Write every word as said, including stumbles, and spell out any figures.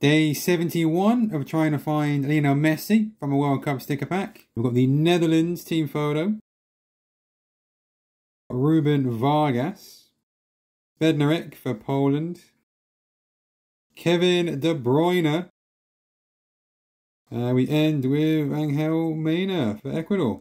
Day seventy-one of trying to find Lionel Messi from a World Cup sticker pack. We've got the Netherlands team photo. Ruben Vargas. Bednarek for Poland. Kevin De Bruyne. Uh, we end with Angel Mena for Ecuador.